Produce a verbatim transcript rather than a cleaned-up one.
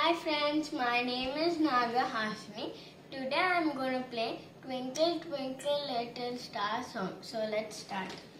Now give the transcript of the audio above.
Hi friends, my name is Naga Hasini. Today I am going to play Twinkle Twinkle Little Star song. So let's start.